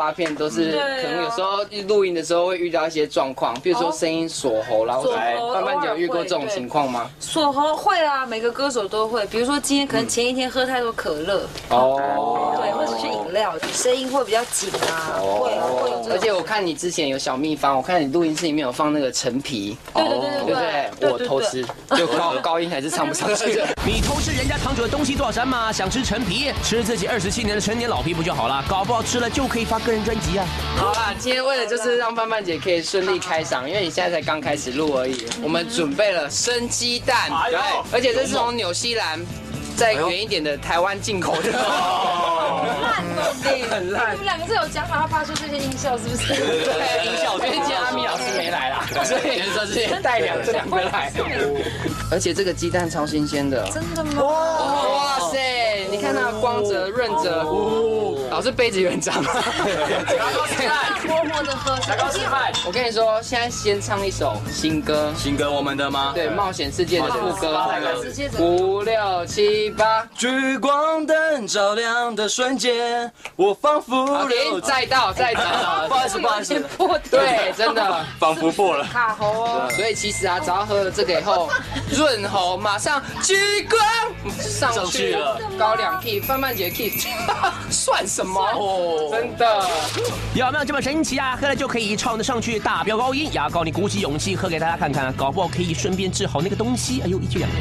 发片都是可能有时候录音的时候会遇到一些状况，比如说声音锁喉，然后慢慢有遇过这种情况吗？ 锁喉会啊，每个歌手都会。比如说今天可能前一天喝太多可乐，对，或者是饮料，声音会比较紧啊，会有。 而且我看你之前有小秘方，我看你录音室里面有放那个陈皮，对不对？我偷吃，就高音还是唱不上去。 你偷吃人家堂主的东西做什么？想吃陈皮，吃自己27年的陈年老皮不就好了？搞不好吃了就可以发个人专辑啊！ 好啦，今天为了就是让范范姐可以顺利开嗓，因为你现在才刚开始录而已，我们准备了生鸡蛋，对，而且这是从纽西兰再远一点的台湾进口的。很烂。 你们两个是有讲好要发出这些音效，是不是？ 对，音效。因为今天阿咪老师没来啦，所以说是带这两个来。而且这个鸡蛋超新鲜的。 真的吗？ 哇塞！你看它光泽润泽，老师杯子有点脏。 活活的喝。 我跟你说，现在先唱一首新歌。 新歌我们的吗？ 对，冒险世界的副歌。5、6、7、8。 聚光灯照亮的瞬间，我仿佛再到。 不好意思。 对，真的仿佛破了。 卡喉哦。 所以其实啊，只要喝了这个以后，润喉马上聚光上去了，高2 key， 范范姐 key， 算什么？真的有没有这么神奇啊？喝了就可以唱得上去，大飙高音。牙膏，你鼓起勇气喝给大家看看，搞不好可以顺便治好那个东西。哎呦，一举两得。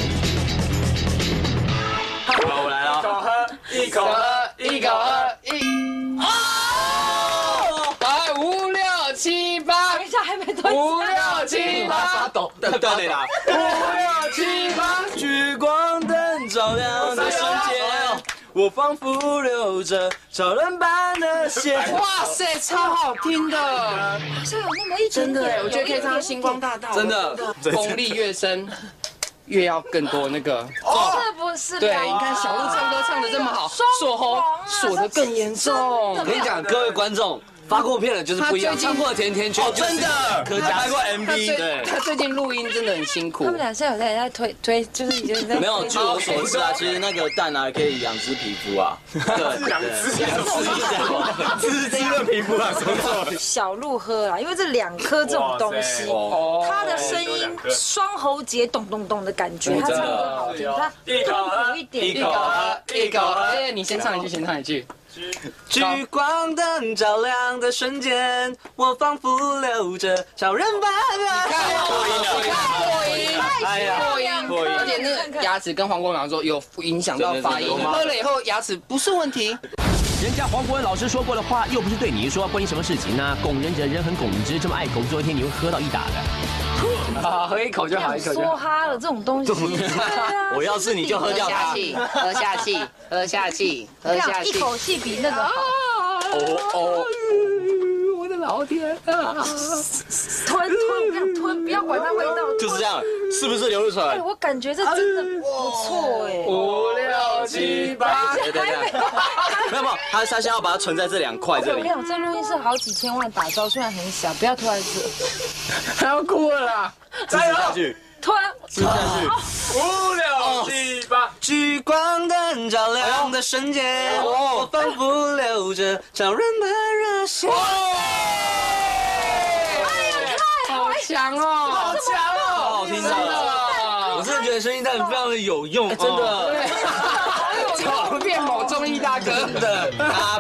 好，我来了。一口喝， 一口喝。5、6、7、8。 等一下还没对。 5、6、7、8。 发抖，对啦。 5、6、7、8。 聚光灯照亮的瞬间，我仿佛流着超人般的血。 哇塞，超好听的， 好像有那么一点点。 我觉得可以唱星光大道。 真的， 功力越深，越要更多那个。 是不是？ 对，你看小鹿唱歌唱得这么好，锁喉锁得更严重。 我跟你讲，各位观众。发过片的就是不一样，唱过甜甜圈，真的，他拍过 MV， 对， 他最近录音真的很辛苦。 他们俩现在有在推，就是已经在没有。据我所知啊，其实那个蛋啊可以养殖皮肤啊，对，养滋润皮肤啊，什么？ 小鹿喝啦，因为这2颗这种东西，他的声音双喉结咚咚咚的感觉，他唱歌好听，他痛苦一点。 一口喝，你先唱一句。 聚光灯照亮的瞬间，我仿佛流着超人般的破音，而且那个牙齿跟黄国文说有影响到发音，喝了以后牙齿不是问题。 人家黄国文老师说过的话，又不是对你说，关你什么事情呢？拱人者人很拱之，这么爱拱，总有一天你会喝到一打的。 喝一口就好， 说哈了这种东西。 我要是你就喝掉它。 喝下气， 一口气比那个好。 我的老天啊！ 吞，不要管它味道。 就是这样，是不是流露出来？ 我感觉这真的不错哎。 5、6、7、8。 没有，他现在要把它存在这2块这里。 没有，这录音室好几千万打造，虽然很小，不要拖在这。 还要哭了啦！ 支持下去， 拖， 支持下去。 5、6、7、8。 聚光灯照亮的瞬间，我仿佛流着超人的热血。 好强哦！ 好好听的，我真的觉得声音蛋非常的有用，真的。 怎么变某综艺大哥？ 真的，阿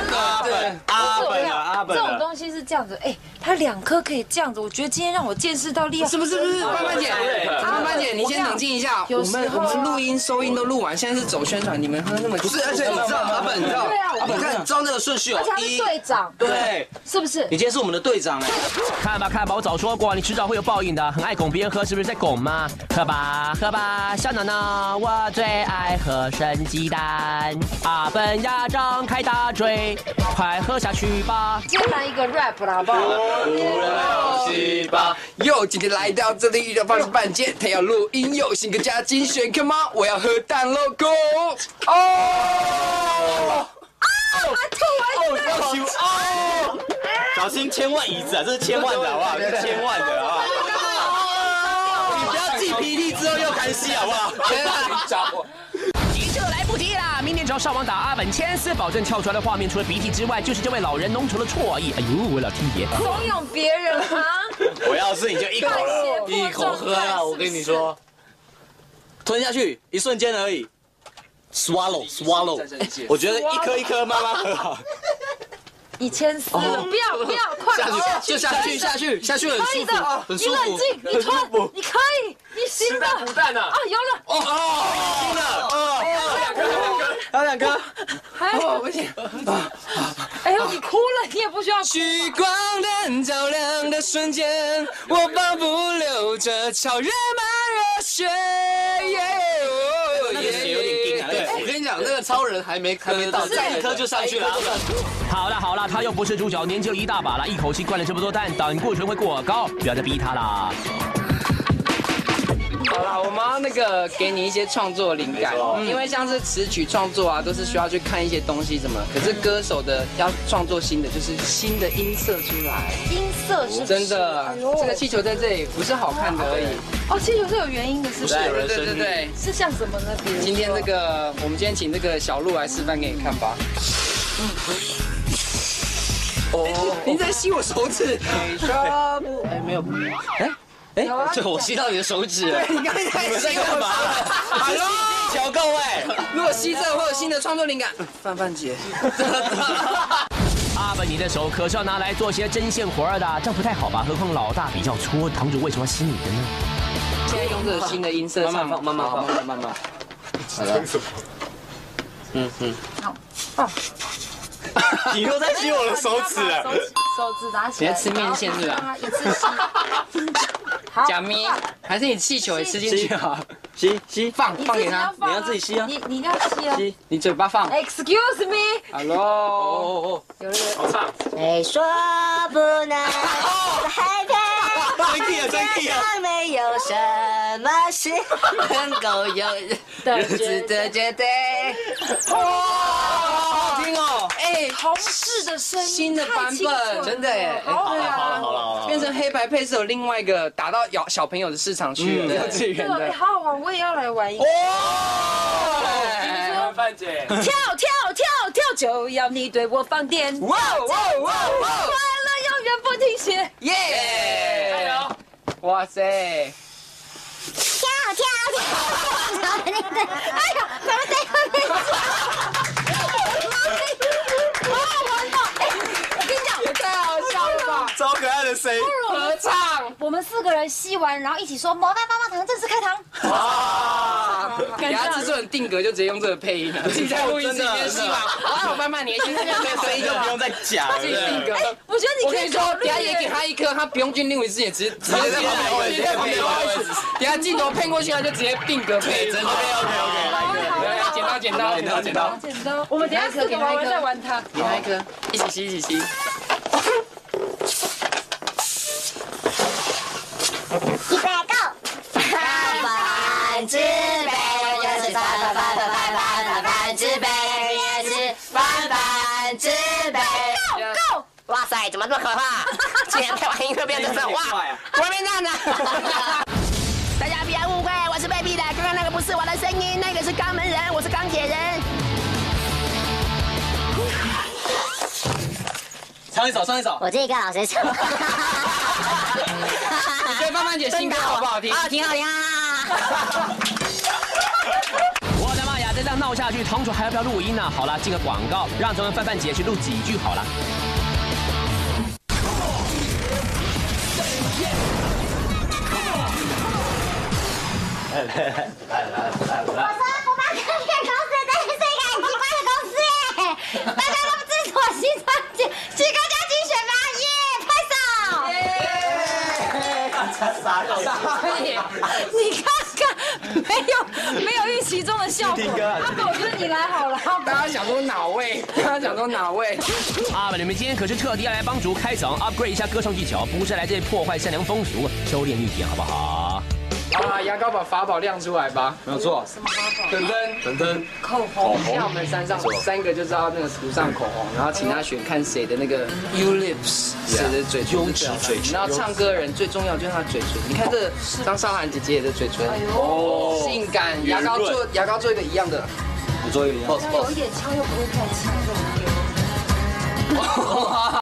本， 这种东西是这样子，它2颗可以这样子，我觉得今天让我见识到厉害。 是不是？范范姐，你先冷静一下。我们录音收音都录完，现在是走宣传，你们喝那么久。 不是，而且你知道阿本，你知道？你看，照那个顺序哦， 而且他是队长， 对， 是不是？ 你今天是我们的队长哎。 看吧，我早说过，你迟早会有报应的。很爱拱别人喝，是不是在拱吗？喝吧，小脑脑，我最爱喝生鸡蛋。阿本呀，张开大嘴，快喝下去吧。 今天来一个 rap 啦，好不好 ？5、6、7、8。 哟，今天来到这里遇到方式半截，他要录音又新歌加精选 ，Come on， 我要喝蛋 logo。 小心千万椅子啊，这是千万的好不好？这是千万的好不好？你不要记 PD 之后又开戏好不好？ 急着来不及啦，明年只要上网打阿本千丝，保证跳出来的画面除了鼻涕之外，就是这位老人浓稠的唾液。哎呦，我老天爷！ 怂恿别人啊！ 我要是你就一口了，一口喝了，我跟你说，吞下去一瞬间而已 ，swallow， 我觉得一颗一颗慢慢喝好。 你牵丝了，不要，快下去，很舒服，很舒服。 你冷静，你吞，你可以，你行的。 孵蛋呢？ 啊，有了！ 新的，还有两颗， 还有不行。 哎呦，你哭了，你也不需要。 聚光灯照亮的瞬间，我仿佛流着超人般热血。 那个血有点硬啊。对，我跟你讲，那个超人还没到，再一颗就上去了。 好了，他又不是主角，年纪又一大把了，一口气灌了这么多蛋，胆固醇会过高，不要再逼他啦。 好啦，我们要那个给你一些创作灵感，因为像是词曲创作啊，都是需要去看一些东西什么。可是歌手的要创作新的，就是新的音色出来。 音色是真的，这个气球在这里不是好看的而已。 哦，气球是有原因的，是不是？ 对， 是像什么呢？比如今天这个，我们今天请这个小鹿来示范给你看吧。你在吸我手指？没有， 对，我吸到你的手指了。 你刚才在干嘛 ？Hello， 调够哎。 如果吸这会有新的创作灵感，范姐。 阿本，你的手可是要拿来做些针线活的，这样不太好吧？何况老大比较粗，堂主为什么要吸你的呢？ 现在用这个新的音色上， 慢慢。好了。好。你又在吸我的手指了。 手指拿起来。 你在吃面线是吧？ 一次吸。 假咪，还是你气球也吃进去好？ 吸， 放给他， 你要自己吸啊。你要吸啊。 你嘴巴放。 Excuse me。 Hello。 好唱。 谁说不能害怕？ 真 key 啊！ 没有什么事能够有日子的绝对。哇，好听哦！哎， 同事的声音， 新的版本，真的耶！ 好了， 变成黑白配是有另外一个打到小朋友的市场去了，幼稚园的。 好好玩，我也要来玩一个。 范姐， 跳，就要你对我放电。哇，快乐永远不停歇。 耶！加油！哇塞！ 跳，哎呀，怎么这样？ 好好玩哦！我跟你讲， 也太好笑了吧！ 超可爱的声音， 合唱。 我们4个人吸完，然后一起说魔法棒棒糖正式开膛。 哇！给他制作人定格就直接用这个配音了，自己在录音室里面吸完，哇，慢慢你先这边声音就不用再讲了。 自己定格。 我觉得你可以说，等下也给他一颗，他不用进另一次，也直接在旁边位置。等下镜头骗过去，他就直接定格配。真的 OK。剪刀。 我们等下4个玩完再玩它。 给他一颗，一起吸。 预备 go！ 泛指北，又是泛指北，也是泛指北。Go！ 哇塞，怎么这么可怕？竟然配完音乐变成这哇！我没那呢。 大家不要误会，我是被逼的。刚刚那个不是我的声音，那个是肛门人，我是钢铁人。 唱一首。 我这个老师说。 你觉得范范姐新歌好不好听？ 挺好听啊！ 我的妈呀，再这样闹下去，堂主还要不要录音呢？好了，进个广告，让咱们范范姐去录几句好了。 我把这片公司真是一个很奇怪的公司耶！大家都制作西装去高家精选吧，耶！拍手！ 你看看，没有预期中的效果。阿宝，我觉得你来好了。 大家想说哪位？ 阿本，你们今天可是特地要来帮主开嗓 ，upgrade 一下歌唱技巧，不是来这里破坏善良风俗，修炼一点好不好？ 啊，牙膏把法宝亮出来吧， 没有错。 什么法宝？ 等灯， 口红。 像我们山上3个就知道那个涂上口红，然后请他选看谁的那个 U lips， 谁的嘴唇是最好看的。然后唱歌的人最重要就是他的嘴唇，你看这张韶涵姐姐的嘴唇，哦，性感。牙膏做一个一样的。 作业一样。 有一点呛又不会太呛，这种丢。